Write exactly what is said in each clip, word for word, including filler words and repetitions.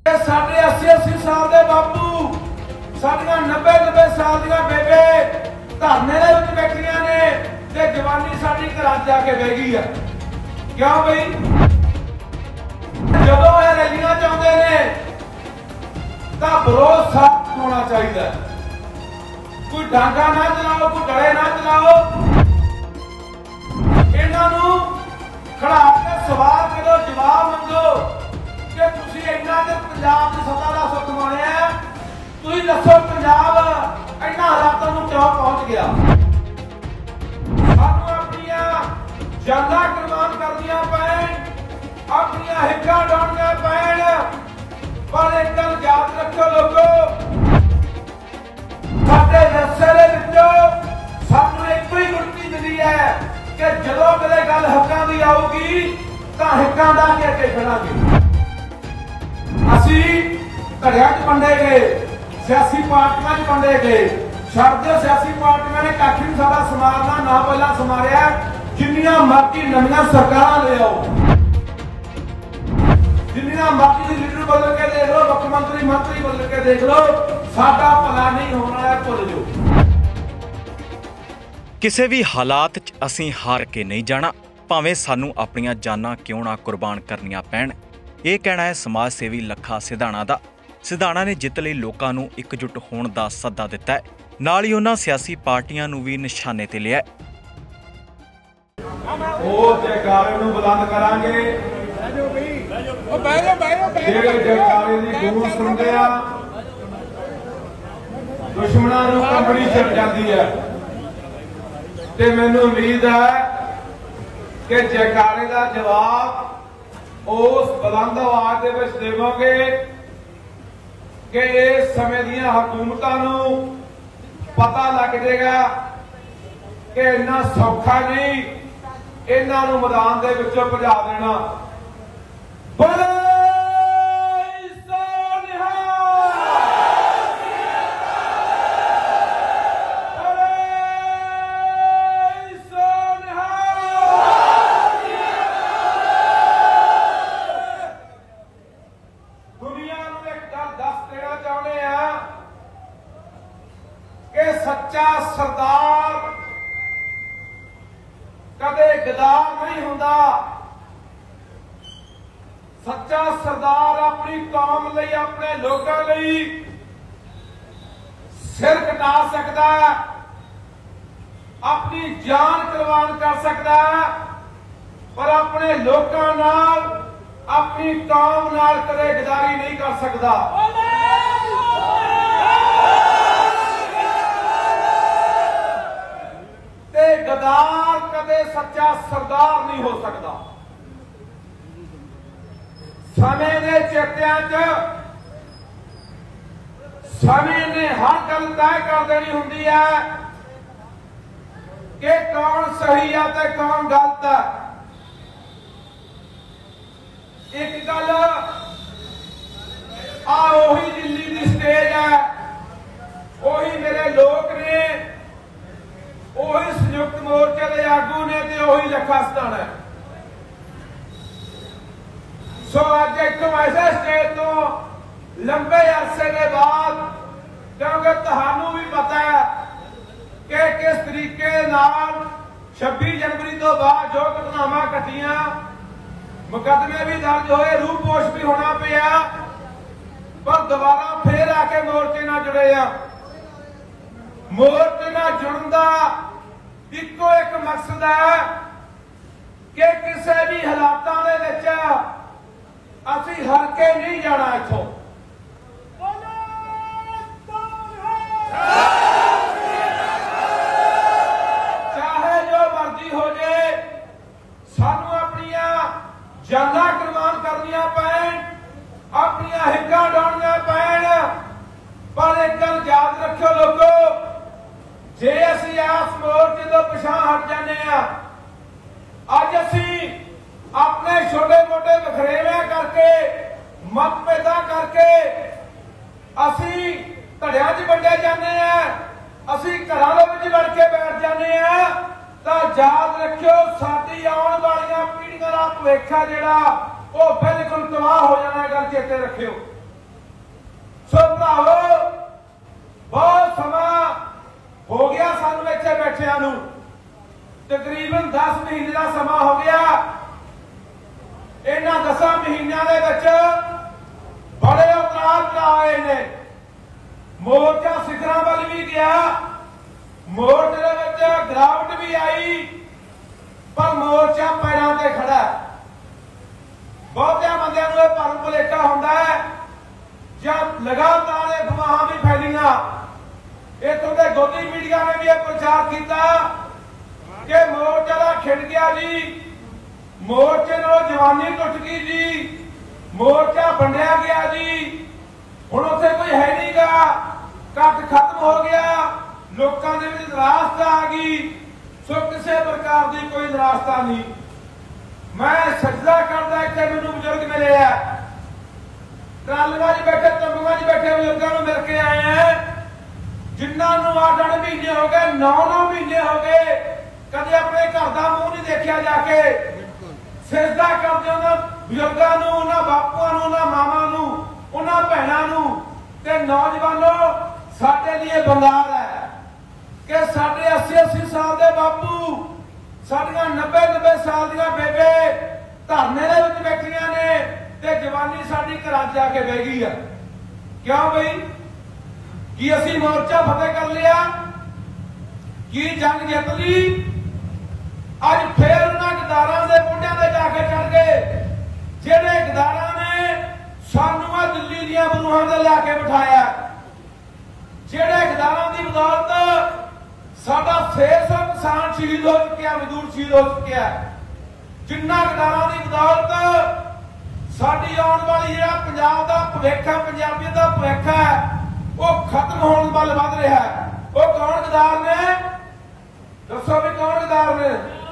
साढ़े अस्सी अस्सी साल के बापू साड़ियां नब्बे नब्बे साल दियां बेबे धरने दे विच बैठियां ने ते जवानी साडी घरां जाके बह गई है। क्यों बई जदों ये रैलियां चाहुंदे ने तां विरोध साफ होना चाहिए। कोई डांगा ना चलाओ, कोई डरे ना चलाओ, इन्हां नूं खड़ा के सवाल करो, जवाब मंगो कि तुसीं इन्ना चਿਰ पंजाब की सत्ता का सुख माणिया, तुसीं दसो पंजाब इन्हां हालातां नूं क्यों पहुंच गया। सानूं अपणियां जानां कुर्बान करनियां पैण, अपणियां हिक्कां डाउणियां पैण, पर एक गल याद रखो लोगो, साडे रस्से दे विचों सानूं इक्को ही गुरती मिली है कि जदों कदे गल हक्कां दी आऊगी तां हिक्कां दा के अगे खड़ांगे। असी घड़िया च वंडे गए, सियासी पार्टियां च वंडे गए, शब्द सियासी पार्टियां ने कख नहीं साडा समारना ना पहला समारिया, जिन्नियां मर्जी नवीं सरकारां ले आओ, जिन्नियां मर्जी लीडर बदल के देख लो, मुख्यमंत्री मंत्री बदल के देख लो, साडा भला नहीं होना है, भुल जाओ। किसी भी हालात च असीं हार के नहीं जाना, भावें सानू अपनियां जानां क्यों ना कुर्बान करनियां पैण। ਇਹ कहना है समाज सेवी ਲੱਖਾ ਸਿਧਾਣਾ ਦਾ। ਸਿਧਾਣਾ ने जित ਲਈ ਲੋਕਾਂ ਨੂੰ ਇਕਜੁੱਟ ਹੋਣ ਦਾ ਸੱਦਾ ਦਿੱਤਾ ਹੈ, ਨਾਲ ਹੀ ਉਹਨਾਂ ਸਿਆਸੀ ਪਾਰਟੀਆਂ ਨੂੰ ਵੀ ਨਿਸ਼ਾਨੇ ਤੇ ਲਿਆ। ਉਹ ਜੈਕਾਰੇ ਨੂੰ ਬੁਲੰਦ ਕਰਾਂਗੇ, ਉਹ ਬਹਿ ਜਾ ਬਹਿ ਜਾ ਜਿਹੜੇ ਜੈਕਾਰੇ ਦੀ ਗੂੰਜ ਸੁਣਦੇ ਆ ਦੁਸ਼ਮਣਾਂ ਨੂੰ ਕੰਬਣੀ ਛੱਡ ਜਾਂਦੀ ਹੈ। ਤੇ ਮੈਨੂੰ ਉਮੀਦ ਹੈ ਕਿ ਜੈਕਾਰੇ ਦਾ ਜਵਾਬ उस बुलंद आवाज दे विच देवोगे कि इस समय दियां हुकूमतां नूं पता लग जाएगा कि इन्ना सौखा नहीं इन्हां नूं मैदान दे विचों भजा देना। बोले सच्चा सरदार कदे गदार नहीं हुंदा। सच्चा सरदार अपनी कौम लई, अपने लोगों लई सिर कटा सकता है, अपनी जान कुर्बान कर सकता है, पर अपने लोगों नाल, अपनी कौम नाल कदे गदारी नहीं कर सकता। गदार कदे सच्चा सरदार नहीं हो सकता। समय ने चेत्या च समय ने हर गल तय कर देनी हुंदी है कि कौन सही है ते कौन गलत है। एक गल आ ओही दिल्ली की स्टेज है, ओही मेरे लोग ने, ओही संयुक्त मोर्चे के आगू ने, ते ओही ਲੱਖਾ ਸਿਧਾਣਾ। सो अज एक ऐसे स्टेज तो लंबे अरसे के बाद, क्योंकि तुहानू भी पता है कि किस तरीके नाल छब्बीस जनवरी तो बाद जो घटनावां घटियां, मुकदमे भी दर्ज होए, रूपोश भी होना पिया, पर दोबारा फिर आके मोर्चे नाल जुड़े आ। मोर्चे नाल जुड़न दा इको एक मकसद है कि किसी भी हालातों दे विच असीं हर के नहीं जाना। इथों चाहे जो मर्जी हो जाए, सानू अपनियां जानां कुर्बान करनियां पैण, अपनियां हिक्कां डाउणियां पैण, पर एक गल याद रखो लोगो, जे असीं इस मोर्चे तो पिछां हट जाने आ, अज असीं अपने छोटे मोटे वखरेवे करके, मतभेदां करके असीं धड़ियां च वंडे जाने आ, असीं घरां दे विच वड़ के बैठ जाने आ, तां याद रखियो साडी आउण वालियां पीढ़ियां दा भविख आ जिहड़ा ਉਹ ਬਿਲਕੁਲ ਤਬਾਹ ਹੋ ਜਾਣਾ। ਗੱਲ ਚੇਤੇ ਰੱਖਿਓ। सो भरावो बहुत समा हो गया सानू इत्थे बैठिया नू, तकरीबन दस महीने का समा हो गया। इन्हां दसां महीनों के विच बड़े उतार चढ़ाव आए ने। मोर्चा सिखरां वल भी गया, मोर्चे दे विच गिरावट भी आई, पर मोर्चा पैरां ते खड़ा है। बहुतिया बंदियां नूं इह भरम भुलेखा हुंदा है जब लगातार ये अफवाहां भी फैलियां। इत्थों के गोदी मीडिया ने भी यह प्रचार किया कि मोर्चा दा खिड़ गया जी, मोर्चे नालों जवानी टुट गई जी, मोर्चा वंडिया गया जी, हुण उत्थे कोई है नहीं गा, कट खत्म हो गया, लोकां दे विच निराशता आ गई। सो किसी प्रकार की कोई निराशता नहीं। मैं सजदा करदा इत्थे मैनूं बजुर्ग मिले आ, ट्रालियां च बैठे तंबूआं च बैठे बजुर्गों नूं मिल के आए हैं जिन्हां नूं आठ आठ महीने हो गए, नौ नौ महीने हो गए, कदे अपने घर का मूँह नहीं देखा जाके। सिजदा करदे उन्हां बजुर्गों नूं, उन्हां बापूआं नूं, उन्हां मावां नूं, उन्हां भैणां नूं ते नौजवानों, साडे लिए बंगार है कि साडे अस्सी अस्सी साल के बापू, साडियां नब्बे नब्बे साल दियां बेबे धरने दे विच बैठियां ने ते जवानी साडी घरां च जाके बह गई है। क्यों बई? कि असीं मोर्चा फतेह कर लिया, कि जंग जित ली, अज फिर उन्हां गदारां दे मोढियां ते जाके चढ़ गए जिहड़े गदारां ने सानू आ दिल्ली दीयां बरूहां ते लिया के बिठाया, जिहड़े गदारां दी बदौलत साडा छे सौ किसान शहीद हो चुके, मजदूर शहीद हो चुके, जिन्हां गदारां दी बदौलत साडी आउण वाली जिहड़ा पंजाब दा भविख है, पंजाबी दा भविख है, वो खत्म होने वाल वध रहा है। वो कौन गदार ने? दसो भी कौन गदार ने?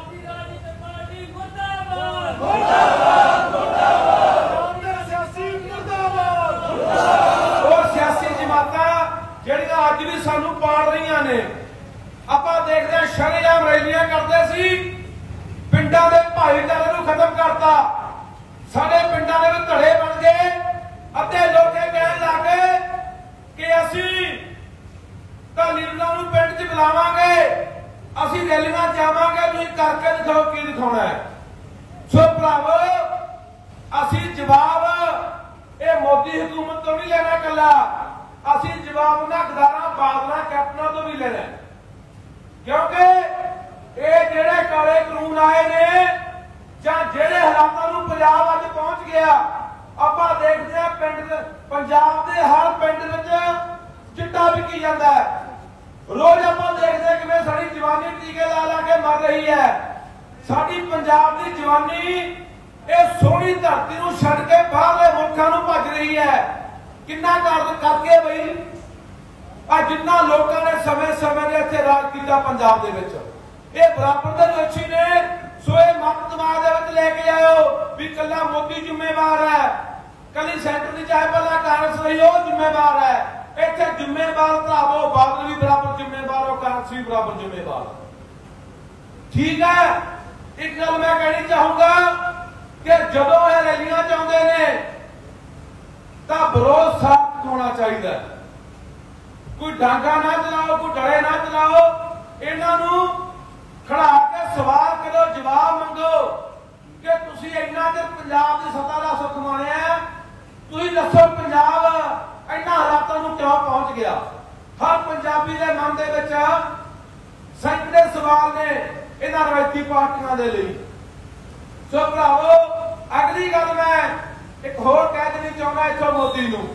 सियासी जमातां जिहड़ियां अज भी सानू पाड़ रही ने। आपां देखदे हां शरेआम रैलियां करदे सी, पिंडां दे भाईचारे नूं खत्म करता, साडे पिंडां दे विच धड़े बन गए। अद्धे लोग कहण लग गए कि असीं तां लीडरां नूं पिंड च बुलावांगे, असीं रैलियां जावांगे, तुसीं करके दिखाओ की दिखाउणा है। सो भरावो, असीं जवाब ये मोदी हुकूमत तो नहीं लेना कला, असीं जवाब उन्हां गदारां बादलां कैप्टनां तो भी लेना, क्योंकि ये जिहड़े काले कानून आए ने जां जिहड़े हालातां नूं पंजाब अज पहुंच गया। आपां देखदे हां पिंड पंजाब दे हर पिंड विच चिट्टा विकी जांदा है। रोज आपां देखदे किवें साडी जवानी टीके ला ला के मर रही है। साडी पंजाब दी जवानी ये सोहनी धरती नूं छड्ड के बाहरले मुल्कां नूं भज रही है। किन्ना कर करके बई आ जिन्ना लोकां ने समय समय दे इत्थे राज कीता पंजाब दे विच, ये बराबर दे दोषी ने। सो ये मत दिमाग दे विच लेके आयो भी कल्ला मोदी जिम्मेवार है, कली सेंटर की चाहे पहला कांग्रेस रही हो जिम्मेवार है। इत्थे जिम्मेवार भरावो बादल भी बराबर जिम्मेवार हो, कांग्रेस भी बराबर जिम्मेवार। ठीक है, एक गल मैं कहनी चाहूंगा कि जदों ये रैलियां चाहुंदे ने तां विरोध साफ होना चाहिए। कोई डांगा ना चलाओ, कोई डरे ना चलाओ, इन्हां नूं खड़ा के सवाल करो, जवाब मंगो कि तुसीं इन्ना चिर पंजाब की सत्ता का सुख माणिया, तुसीं दसो पंजाब इन्हां हालातां नूं क्यों पहुंच गया। हर पंजाबी के मन दे विच सैकड़े सवाल ने इन्हां रवायती पार्टियां दे लई। सो भरावो, अगली गल मैं एक होर कह देनी चाहुंदा इत्थों मोदी नूं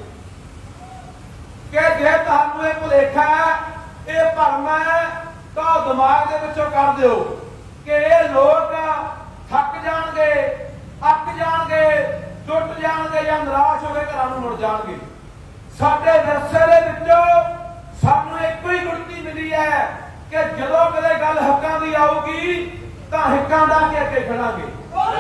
कि जे तुहानूं इह भुलेखा है, इह भरम है, तो दिमाग दे विचों कर दिओ कि ये लोग थक जाणगे, अक जाणगे, टुट जाणगे या निराश हो के घरां नूं मुड़ जाणगे। साडे विरसे दे विचों सानूं इक्को ही गुणती मिली है कि जदों कदे गल हक्कां दी आऊगी तां हिक्कां दा के अगे खड़ांगे।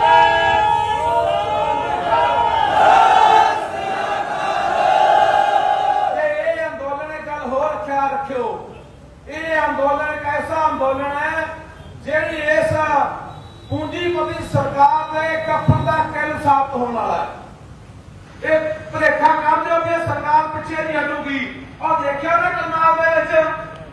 ये अंदोलन एक गल होर ख्याल रखियो, ये अंदोलन एक ऐसा अंदोलन है जिहड़ी इस पूंजीपति सरकार के कफन का किल साबित होने वाला है। ये भुलेखा कर लियो कि सरकार पिछे नहीं हटूगी। और देखिया ना करनाल दे विच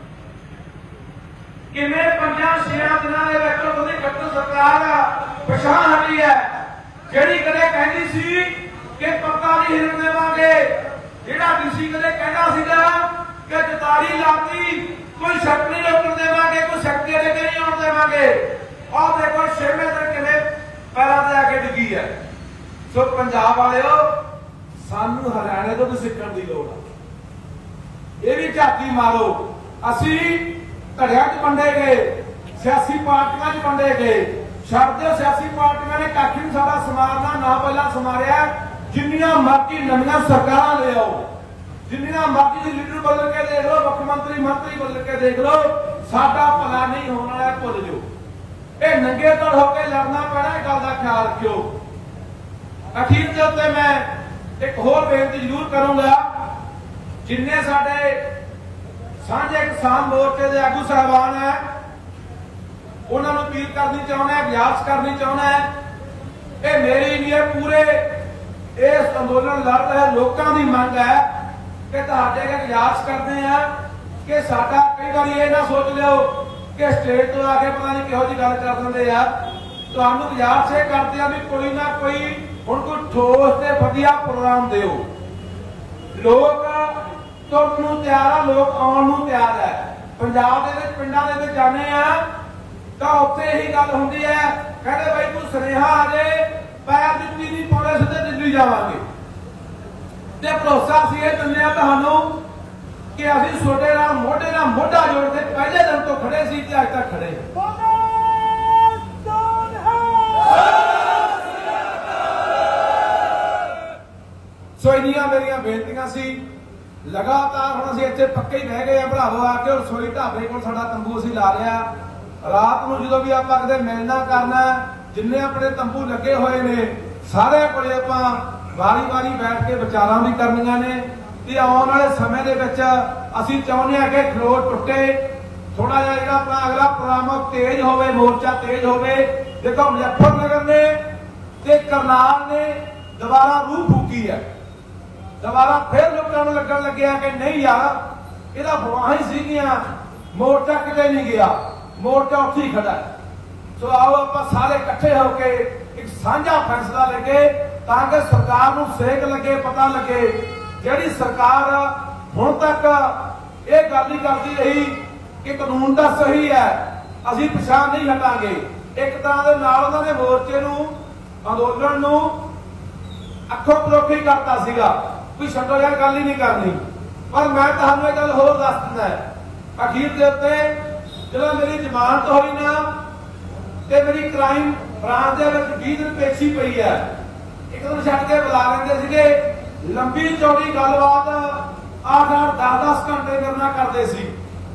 किवें पंजां छेआं दिनां दे विच ओहदी कट्टर सरकार पछाण हटी है, जिहड़ी कदे कहंदी सी कि पक्का नहीं हिरन देवांगे, जिहड़ा डीसी कदे कहंदा सीगा कि जतारी लाती कोई शक नहीं रोकण देवांगे, कोई शक्ति अड़े के नहीं आउण देवांगे। और देखो छेवें दिन किवें पैरां ते आके डिगी है। सो पंजाब वालिओ सानू हरियाणे तो भी सीखण दी लोड़ है। ये भी झाती मारो, असी धड़िया च वंडे गए, सियासी पार्टियां च वंडे गए, छड्ड दिओ सियासी पार्टियां ने कख नहीं साडा समारना, ना पहला समारिया। जिन्नियां मर्जी नवीं सरकारां ले आओ, जिन्नियां मर्जी लीडर बदल के देख लो, मुख्यमंत्री मंत्री बदल के देख लो, साडा भला नहीं होने वाला, भुल जाओ। ये नंगे तड़ होकर लड़ना पैना, इस गल का ख्याल रखियो। अखीर के उत्ते मैं एक होर बेनती जरूर करूंगा, जिन्ने साडे सांझे किसान मोर्चे के आगू साहबान है, उन्होंने अपील करनी चाहना है, गुजारिश करनी चाहना है, ये मेरी नहीं है, पूरे इस अंदोलन लड़ रहे लोगों की मंग है कि तुहाडे अगे गुजारिश करते हैं कि साडा कई बार ये ना सोच लियो कि स्टेज तो आके पता नहीं किहो जी गल कर देंगे यार। तुहानू गुजारिश ये करते हैं भी कोई ना कोई हुण कोई ठोस ते वधिया प्रोग्राम दिओ। लोग तुरन नूं तैयार आ, लोग आउण नूं तैयार है। पंजाब दे विच पिंडां दे विच जाने आ तां उत्थे यही गल हुंदी है, कहंदे बई तूं सुनेहा आ जाए, पैर जुत्ती नहीं पाउंदे, सिद्धे दिल्ली जावांगे। ते भरोसा असीं इह दिंदे आ तुहानू कि असीं सोडे नाल मोढे नाल मोढा जोड़ के पहले दिन तो खड़े सी ते अज तक खड़े। सो इन्नियां मेरियां बेनतियां सी। लगातार हुण असीं इत्थे पक्के ही रह गए आ भरावो, आके रसोई ढाबे कोल साडा तंबू असीं ला लिया। रात नूं जदों भी आपां किते मिलना करना, जिन्ने अपने तंबू लगे हुए ने सारे कोले आपां वारी वारी बैठ के विचारां भी करनियां ने। ते आउण वाले समय दे विच असीं चाहुंदे हां कि खलोट टुटे, थोड़ा जिहा जिहड़ा अपना अगला प्रोग्राम तेज होवे, मोर्चा तेज होवे। देखो मुजफ्फरनगर ने ते करनाल ने दोबारा रूह फूकी है, दोबारा फिर लोगों को लगन लग्या कि नहीं यार इहदा फवाही सीगियां, मोर्चा किते नहीं गया, मोर्चा उत्थे ही खड़ा है। सो आओ आपां सारे इकट्ठे होके एक साझा फैसला लेके ताकि सरकार नूं सेक लगे, पता लगे जिहड़ी सरकार हुण तक ये गल नहीं करती रही कि कानून दा सही है, असीं पिछां नहीं हटांगे। एक तरह दे नाल उन्हां ने मोर्चे नूं, अंदोलन नूं अखों परोखी करता सीगा, कोई छड्डो यार गल ही नहीं करनी। पर मैं तुहानूं इह गल होर दस दिंदा है, अखीर दे उत्ते जदों मेरी जमानत होई ना ते मेरी क्राइम ब्रांच दे विच बीस दिन पेशी पई है, एक दिन छड्ड के बुला लैंदे सीगे, लंबी चौड़ी गलबात आठ आठ दस दस घंटे मेरे नाल करदे सी।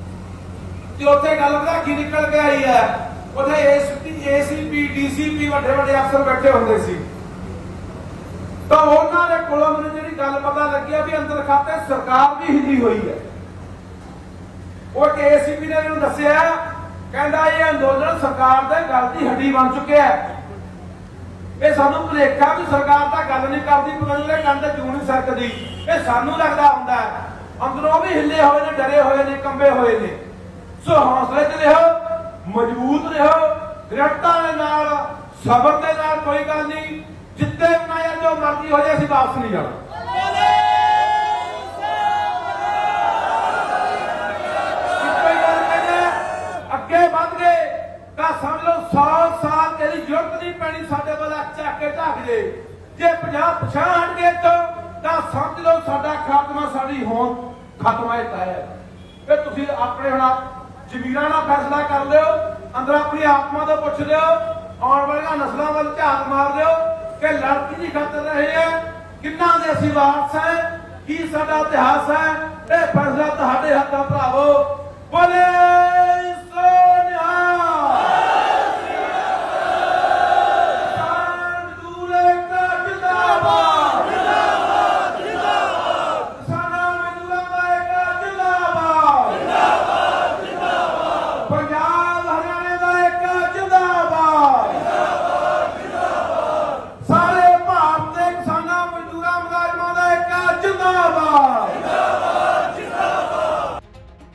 ते उत्थे गल पता की निकल के आई है, उत्थे एसीपी डीसीपी वड्डे वड्डे अफसर बैठे हुंदे सी। तो उन्होंने कोलों मैनूं जिहड़ी गल पता लगी भी अंदर खाते सरकार भी हिली हुई है। वो एसीपी ने मैनूं दस्सिया, कहंदा ये अंदोलन सरकार दे गल दी हड्डी बन चुकिया है, ये सानूं भुलेखा भी सरकार तां गल नहीं करदी, पता गल ते जूं नहीं सरकदी, ये सानूं लगदा हुंदा है। अंदरों भी हिले हुए ने, डरे हुए ने, कंबे हुए ने। सो हौसले च रहो, मजबूत रहो, दृढ़ता दे नाल, सबर दे नाल, कोई गल नहीं, जितने ना यार जो मर्जी हो जाए, असीं वापस नहीं जाना। अगे बढ़ गए तो समझ लो सौ साल तेरी जरूरत नहीं पैनी, साडे वाल चक के ढक जे जे पचास पिछां हट गए तो समझ लो साडा खात्मा, साडी होंद खत्म है तय है। फिर तुसीं अपने हुण जमीरां नाल फैसला कर लिओ, अंदर अपनी आत्मा तो पुछ लिओ, आउण वालियां नस्लां वल झात मार लिओ कि लड़की की खातर रहे हैं, किन्ना दे असीं वारस हैं, की साडा इतिहास है। यह फैसला तुहाडे हत्थ आ भरावो। बोले जिंदाबाद।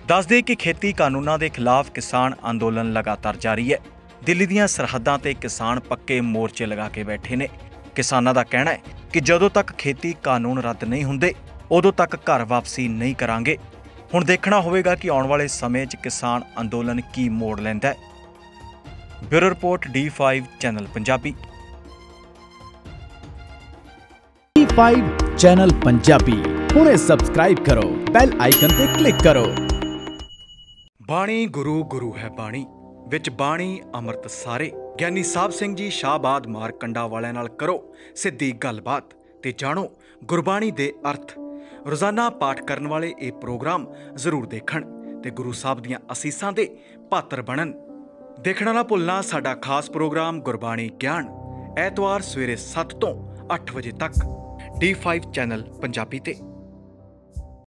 ਦੱਸ ਦੇ ਕਿ ਖੇਤੀ ਕਾਨੂੰਨਾਂ ਦੇ ਖਿਲਾਫ ਕਿਸਾਨ ਅੰਦੋਲਨ ਲਗਾਤਾਰ ਜਾਰੀ ਹੈ। ਦਿੱਲੀ ਦੀਆਂ ਸਰਹੱਦਾਂ ਤੇ ਕਿਸਾਨ ਪੱਕੇ ਮੋਰਚੇ ਲਗਾ ਕੇ ਬੈਠੇ ਨੇ। ਕਿਸਾਨਾਂ ਦਾ ਕਹਿਣਾ ਹੈ ਕਿ ਜਦੋਂ ਤੱਕ ਖੇਤੀ ਕਾਨੂੰਨ ਰੱਦ ਨਹੀਂ ਹੁੰਦੇ ਉਦੋਂ ਤੱਕ ਘਰ ਵਾਪਸੀ ਨਹੀਂ ਕਰਾਂਗੇ। ਹੁਣ ਦੇਖਣਾ ਹੋਵੇਗਾ ਕਿ ਆਉਣ ਵਾਲੇ ਸਮੇਂ 'ਚ ਕਿਸਾਨ ਅੰਦੋਲਨ ਕੀ ਮੋੜ ਲੈਂਦਾ ਹੈ। Bureau report D five channel Punjabi. D five channel Punjabi हुणे सब्सक्राइब करो, बेल आइकन ते क्लिक करो। ਬਾਣੀ ਗੁਰੂ ਗੁਰੂ ਹੈ ਬਾਣੀ ਵਿੱਚ ਬਾਣੀ ਅੰਮ੍ਰਿਤ ਸਾਰੇ। ਗਿਆਨੀ ਸਾਹਿਬ ਸਿੰਘ ਜੀ ਸ਼ਾਹਬਾਦ ਮਾਰਕੰਡਾ ਵਾਲਿਆਂ ਨਾਲ ਕਰੋ ਸਿੱਧੀ ਗੱਲਬਾਤ ਤੇ ਜਾਣੋ ਗੁਰਬਾਣੀ ਦੇ ਅਰਥ। ਰੋਜ਼ਾਨਾ ਪਾਠ ਕਰਨ ਵਾਲੇ ਇਹ ਪ੍ਰੋਗਰਾਮ ਜ਼ਰੂਰ ਦੇਖਣ ਤੇ ਗੁਰੂ ਸਾਹਿਬ ਦੀਆਂ ਅਸੀਸਾਂ ਦੇ ਪਾਤਰ ਬਣਨ। ਦੇਖਣਾ ਨਾ ਭੁੱਲਣਾ ਸਾਡਾ ਖਾਸ ਪ੍ਰੋਗਰਾਮ ਗੁਰਬਾਣੀ ਗਿਆਨ, ਐਤਵਾਰ ਸਵੇਰੇ ਸੱਤ ਤੋਂ ਅੱਠ ਵਜੇ ਤੱਕ ਡੀ ਫਾਈਵ ਚੈਨਲ ਪੰਜਾਬੀ ਤੇ।